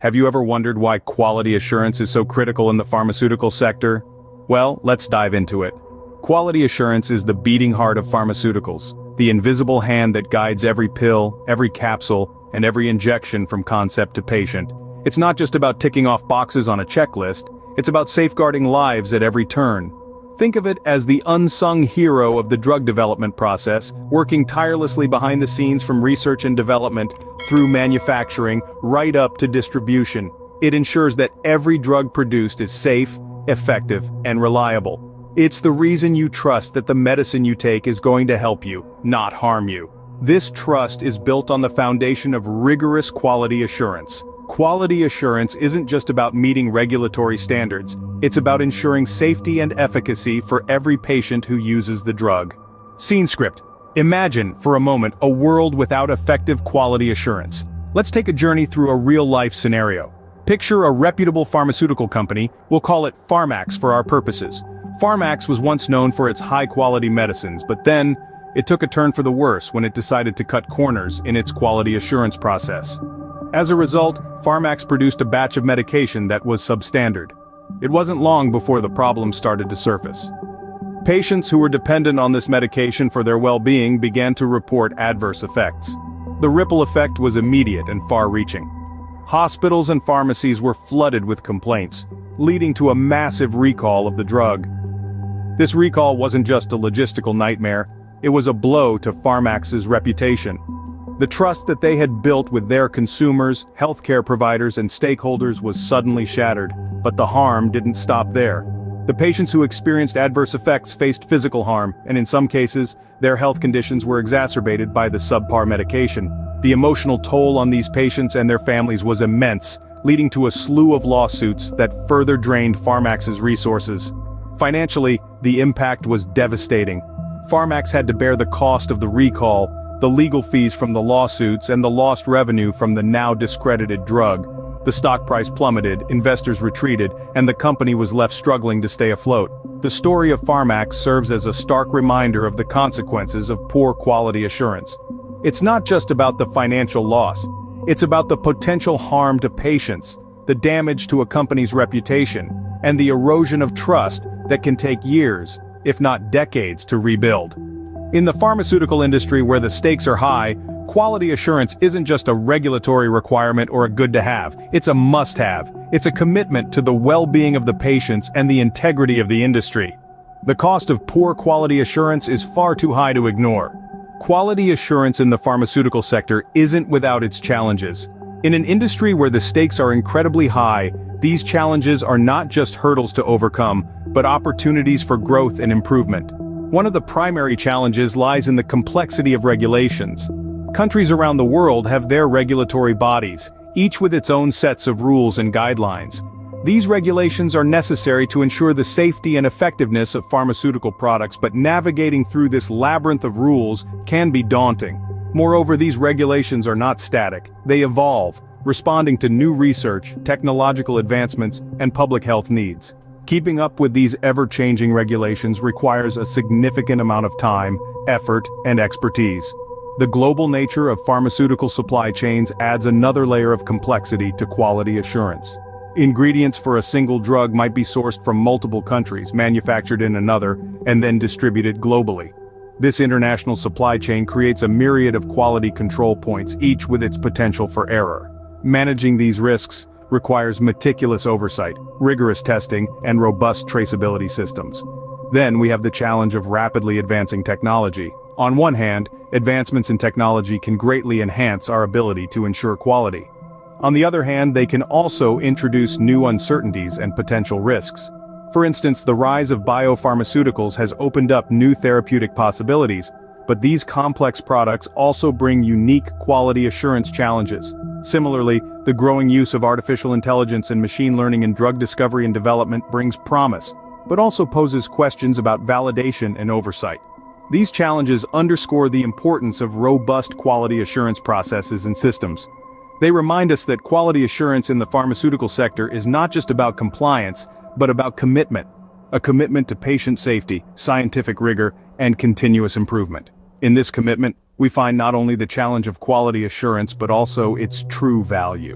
Have you ever wondered why quality assurance is so critical in the pharmaceutical sector? Well, let's dive into it. Quality assurance is the beating heart of pharmaceuticals, the invisible hand that guides every pill, every capsule, and every injection from concept to patient. It's not just about ticking off boxes on a checklist, it's about safeguarding lives at every turn. Think of it as the unsung hero of the drug development process, working tirelessly behind the scenes from research and development, through manufacturing, right up to distribution. It ensures that every drug produced is safe, effective, and reliable. It's the reason you trust that the medicine you take is going to help you, not harm you. This trust is built on the foundation of rigorous quality assurance. Quality assurance isn't just about meeting regulatory standards, it's about ensuring safety and efficacy for every patient who uses the drug. Scene script. Imagine, for a moment, a world without effective quality assurance. Let's take a journey through a real-life scenario. Picture a reputable pharmaceutical company, we'll call it Pharmax for our purposes. Pharmax was once known for its high-quality medicines, but then, it took a turn for the worse when it decided to cut corners in its quality assurance process. As a result, Pharmax produced a batch of medication that was substandard. It wasn't long before the problem started to surface. Patients who were dependent on this medication for their well-being began to report adverse effects. The ripple effect was immediate and far-reaching. Hospitals and pharmacies were flooded with complaints, leading to a massive recall of the drug. This recall wasn't just a logistical nightmare, it was a blow to Pharmax's reputation. The trust that they had built with their consumers, healthcare providers, and stakeholders was suddenly shattered, but the harm didn't stop there. The patients who experienced adverse effects faced physical harm, and in some cases, their health conditions were exacerbated by the subpar medication. The emotional toll on these patients and their families was immense, leading to a slew of lawsuits that further drained Pharmax's resources. Financially, the impact was devastating. Pharmax had to bear the cost of the recall, the legal fees from the lawsuits, and the lost revenue from the now discredited drug. The stock price plummeted, investors retreated, and the company was left struggling to stay afloat. The story of Pharmax serves as a stark reminder of the consequences of poor quality assurance. It's not just about the financial loss. It's about the potential harm to patients, the damage to a company's reputation, and the erosion of trust that can take years, if not decades, to rebuild. In the pharmaceutical industry where the stakes are high, quality assurance isn't just a regulatory requirement or a good-to-have, it's a must-have. It's a commitment to the well-being of the patients and the integrity of the industry. The cost of poor quality assurance is far too high to ignore. Quality assurance in the pharmaceutical sector isn't without its challenges. In an industry where the stakes are incredibly high, these challenges are not just hurdles to overcome, but opportunities for growth and improvement. One of the primary challenges lies in the complexity of regulations. Countries around the world have their regulatory bodies, each with its own sets of rules and guidelines. These regulations are necessary to ensure the safety and effectiveness of pharmaceutical products, but navigating through this labyrinth of rules can be daunting. Moreover, these regulations are not static, they evolve, responding to new research, technological advancements, and public health needs. Keeping up with these ever-changing regulations requires a significant amount of time, effort, and expertise. The global nature of pharmaceutical supply chains adds another layer of complexity to quality assurance. Ingredients for a single drug might be sourced from multiple countries, manufactured in another, and then distributed globally. This international supply chain creates a myriad of quality control points, each with its potential for error. Managing these risks requires meticulous oversight, rigorous testing, and robust traceability systems. Then we have the challenge of rapidly advancing technology. On one hand, advancements in technology can greatly enhance our ability to ensure quality. On the other hand, they can also introduce new uncertainties and potential risks. For instance, the rise of biopharmaceuticals has opened up new therapeutic possibilities, but these complex products also bring unique quality assurance challenges. Similarly, the growing use of artificial intelligence and machine learning in drug discovery and development brings promise, but also poses questions about validation and oversight. These challenges underscore the importance of robust quality assurance processes and systems. They remind us that quality assurance in the pharmaceutical sector is not just about compliance, but about commitment. A commitment to patient safety, scientific rigor, and continuous improvement. In this commitment, we find not only the challenge of quality assurance but also its true value.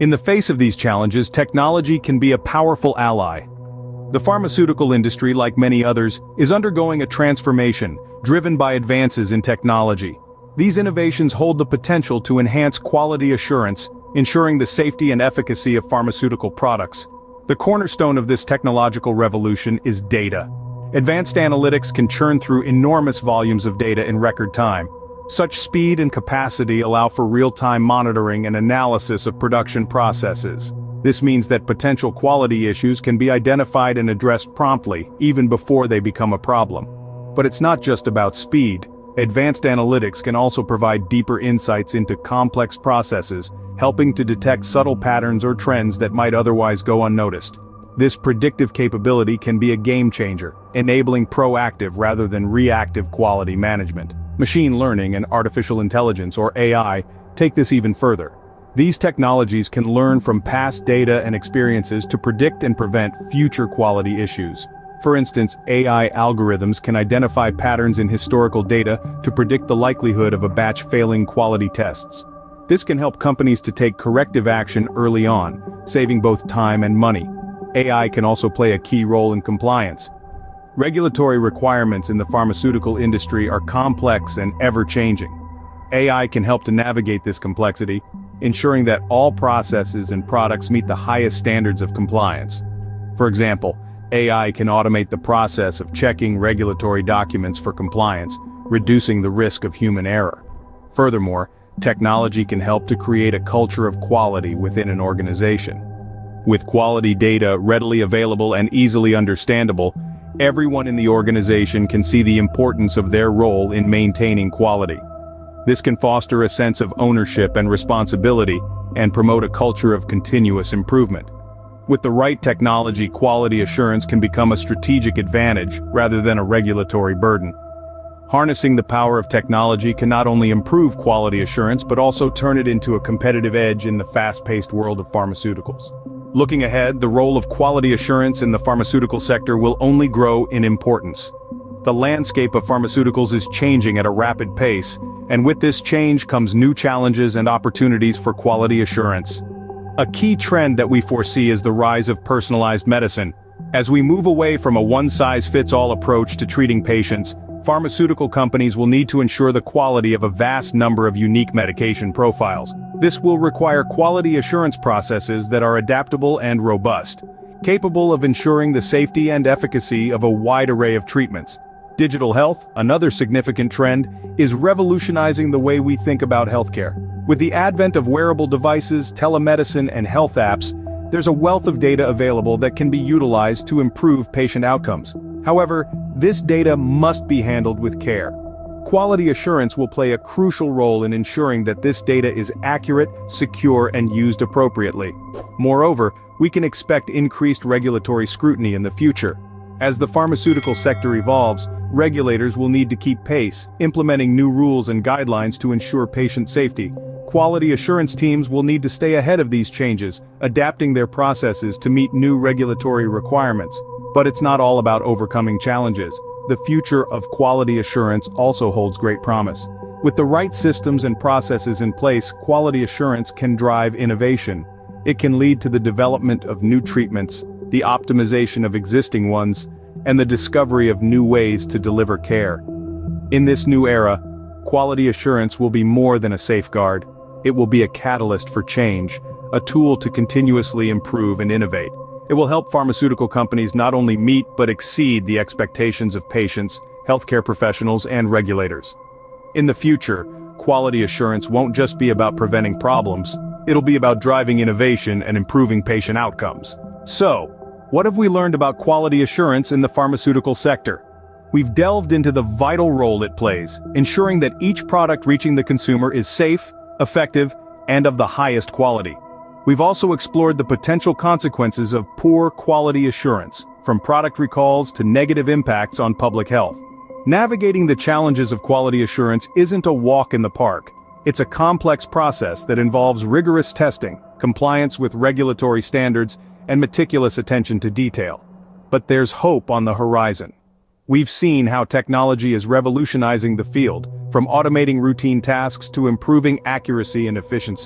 In the face of these challenges, technology can be a powerful ally. The pharmaceutical industry, like many others, is undergoing a transformation, driven by advances in technology. These innovations hold the potential to enhance quality assurance, ensuring the safety and efficacy of pharmaceutical products. The cornerstone of this technological revolution is data. Advanced analytics can churn through enormous volumes of data in record time. Such speed and capacity allow for real-time monitoring and analysis of production processes. This means that potential quality issues can be identified and addressed promptly, even before they become a problem. But it's not just about speed. Advanced analytics can also provide deeper insights into complex processes, helping to detect subtle patterns or trends that might otherwise go unnoticed. This predictive capability can be a game-changer, enabling proactive rather than reactive quality management. Machine learning and artificial intelligence, or AI, take this even further. These technologies can learn from past data and experiences to predict and prevent future quality issues. For instance, AI algorithms can identify patterns in historical data to predict the likelihood of a batch failing quality tests. This can help companies to take corrective action early on, saving both time and money. AI can also play a key role in compliance. Regulatory requirements in the pharmaceutical industry are complex and ever-changing. AI can help to navigate this complexity, ensuring that all processes and products meet the highest standards of compliance. For example, AI can automate the process of checking regulatory documents for compliance, reducing the risk of human error. Furthermore, technology can help to create a culture of quality within an organization. With quality data readily available and easily understandable, everyone in the organization can see the importance of their role in maintaining quality. This can foster a sense of ownership and responsibility, and promote a culture of continuous improvement. With the right technology, quality assurance can become a strategic advantage rather than a regulatory burden. Harnessing the power of technology can not only improve quality assurance but also turn it into a competitive edge in the fast-paced world of pharmaceuticals. Looking ahead, the role of quality assurance in the pharmaceutical sector will only grow in importance. The landscape of pharmaceuticals is changing at a rapid pace, and with this change comes new challenges and opportunities for quality assurance. A key trend that we foresee is the rise of personalized medicine. As we move away from a one-size-fits-all approach to treating patients, pharmaceutical companies will need to ensure the quality of a vast number of unique medication profiles. This will require quality assurance processes that are adaptable and robust, capable of ensuring the safety and efficacy of a wide array of treatments. Digital health, another significant trend, is revolutionizing the way we think about healthcare. With the advent of wearable devices, telemedicine, and health apps, there's a wealth of data available that can be utilized to improve patient outcomes. However, this data must be handled with care. Quality assurance will play a crucial role in ensuring that this data is accurate, secure, and used appropriately. Moreover, we can expect increased regulatory scrutiny in the future. As the pharmaceutical sector evolves, regulators will need to keep pace, implementing new rules and guidelines to ensure patient safety. Quality assurance teams will need to stay ahead of these changes, adapting their processes to meet new regulatory requirements. But it's not all about overcoming challenges. The future of quality assurance also holds great promise. With the right systems and processes in place, quality assurance can drive innovation. It can lead to the development of new treatments, the optimization of existing ones, and the discovery of new ways to deliver care. In this new era, quality assurance will be more than a safeguard. It will be a catalyst for change, a tool to continuously improve and innovate. It will help pharmaceutical companies not only meet but exceed the expectations of patients, healthcare professionals, and regulators. In the future, quality assurance won't just be about preventing problems, it'll be about driving innovation and improving patient outcomes. So, what have we learned about quality assurance in the pharmaceutical sector? We've delved into the vital role it plays, ensuring that each product reaching the consumer is safe, effective, and of the highest quality. We've also explored the potential consequences of poor quality assurance, from product recalls to negative impacts on public health. Navigating the challenges of quality assurance isn't a walk in the park. It's a complex process that involves rigorous testing, compliance with regulatory standards, and meticulous attention to detail. But there's hope on the horizon. We've seen how technology is revolutionizing the field, from automating routine tasks to improving accuracy and efficiency.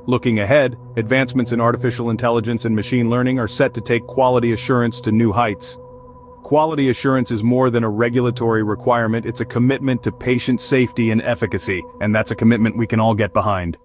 Looking ahead, advancements in artificial intelligence and machine learning are set to take quality assurance to new heights. Quality assurance is more than a regulatory requirement, it's a commitment to patient safety and efficacy, and that's a commitment we can all get behind.